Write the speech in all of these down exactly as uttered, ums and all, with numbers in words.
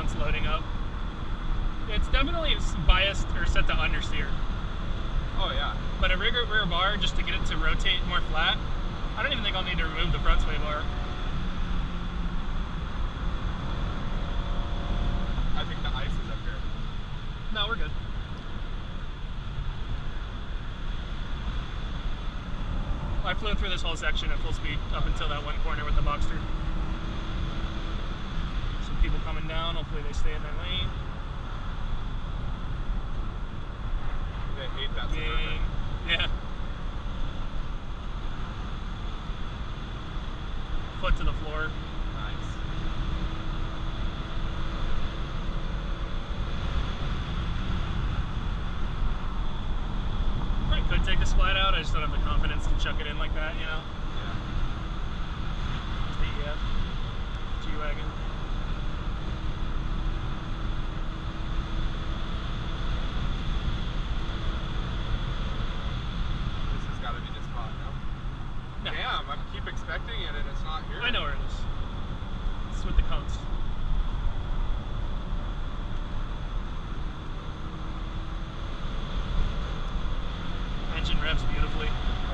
front's loading up. It's definitely biased or set to understeer. Oh yeah. But a rear, rear bar, just to get it to rotate more flat, I don't even think I'll need to remove the front sway bar. I think the ice is up here. No, we're good. I flew through this whole section at full speed up until that one corner with the Boxster. Some people coming down, hopefully they stay in their lane. They hate that Gang. suburban. Yeah. Foot to the floor. Nice. Probably could take this flat out, I just don't have the confidence to chuck it in like that, you know? Yeah. The uh, G-Wagon. This has got to be the spot, no? No. Damn, I keep expecting it and it's not here. I know where it is. It's with the cones. Engine revs beautifully.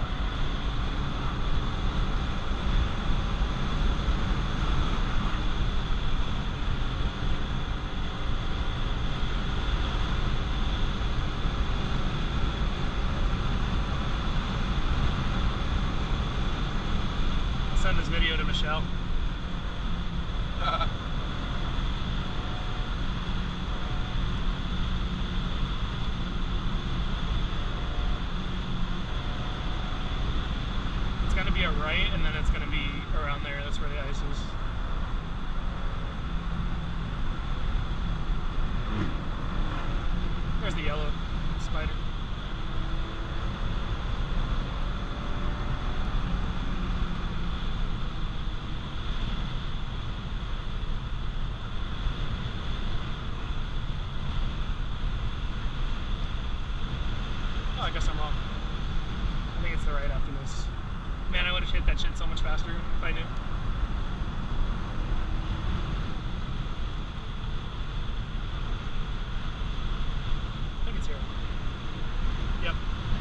I'll send this video to Michelle. It's going to be a right, and then it's going to be around there. That's where the ice is. There's the yellow spider. Oh, I guess I'm wrong. I think it's the right after this. Man, I would have hit that shit so much faster if I knew. I think it's here. Yep.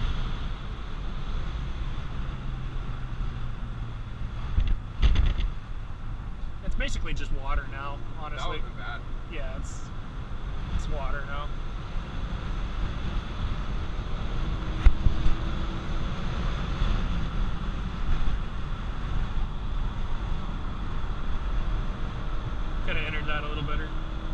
It's basically just water now, honestly. That wasn't bad. Yeah, it's it's water now. Could have entered that a little better.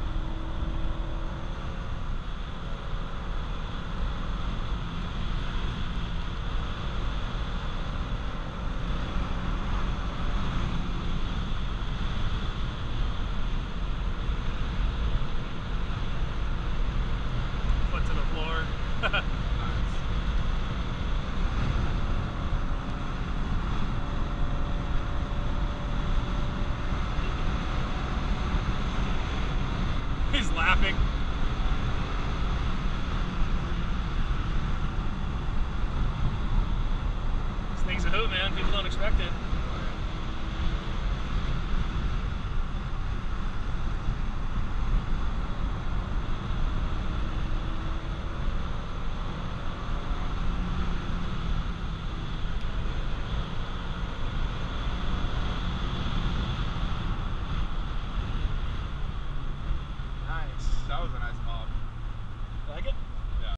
Foot to the floor. Nice. He's laughing. This thing's a hoot, man. People don't expect it. That was a nice